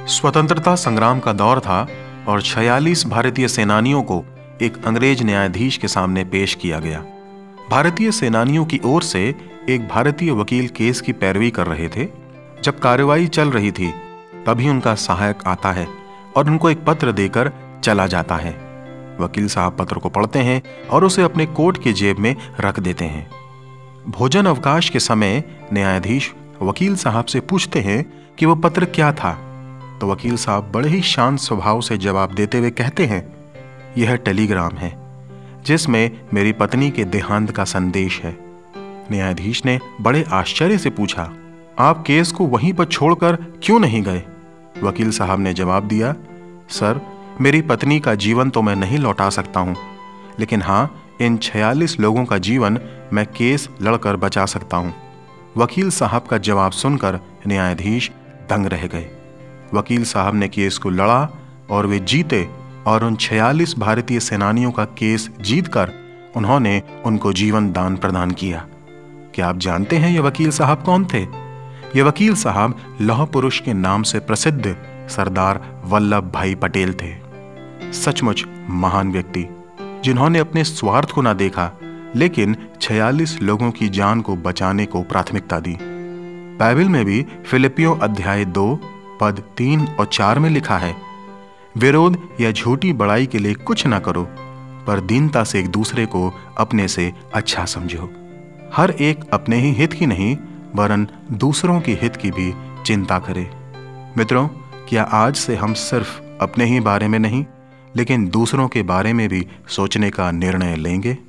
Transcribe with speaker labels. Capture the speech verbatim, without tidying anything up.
Speaker 1: स्वतंत्रता संग्राम का दौर था और छियालीस भारतीय सेनानियों को एक अंग्रेज न्यायाधीश के सामने पेश किया गया। भारतीय सेनानियों की ओर से एक भारतीय वकील केस की पैरवी कर रहे थे। जब कार्रवाई चल रही थी तभी उनका सहायक आता है और उनको एक पत्र देकर चला जाता है। वकील साहब पत्र को पढ़ते हैं और उसे अपने कोट की जेब में रख देते हैं। भोजन अवकाश के समय न्यायाधीश वकील साहब से पूछते हैं कि वह पत्र क्या था, तो वकील साहब बड़े ही शांत स्वभाव से जवाब देते हुए कहते हैं, यह टेलीग्राम है जिसमें मेरी पत्नी के देहांत का संदेश है। न्यायाधीश ने बड़े आश्चर्य से पूछा, आप केस को वहीं पर छोड़कर क्यों नहीं गए? वकील साहब ने जवाब दिया, सर, मेरी पत्नी का जीवन तो मैं नहीं लौटा सकता हूं, लेकिन हां, इन छियालीस लोगों का जीवन मैं केस लड़कर बचा सकता हूं। वकील साहब का जवाब सुनकर न्यायाधीश दंग रह गए। वकील साहब ने केस को लड़ा और वे जीते और उन छियालीस भारतीय सेनानियों का केस जीतकर उन्होंने उनको जीवन दान प्रदान किया। क्या आप जानते हैं ये वकील साहब कौन थे? ये वकील साहब लौह पुरुष के नाम से प्रसिद्ध सरदार वल्लभ भाई पटेल थे। सचमुच महान व्यक्ति जिन्होंने अपने स्वार्थ को ना देखा, लेकिन छियालीस लोगों की जान को बचाने को प्राथमिकता दी। बाइबल में भी फिलिपियों अध्याय दो पद तीन और चार में लिखा है, विरोध या झूठी बड़ाई के लिए कुछ ना करो, पर दीनता से एक दूसरे को अपने से अच्छा समझो। हर एक अपने ही हित की नहीं वरन दूसरों के हित की भी चिंता करे। मित्रों, क्या आज से हम सिर्फ अपने ही बारे में नहीं लेकिन दूसरों के बारे में भी सोचने का निर्णय लेंगे?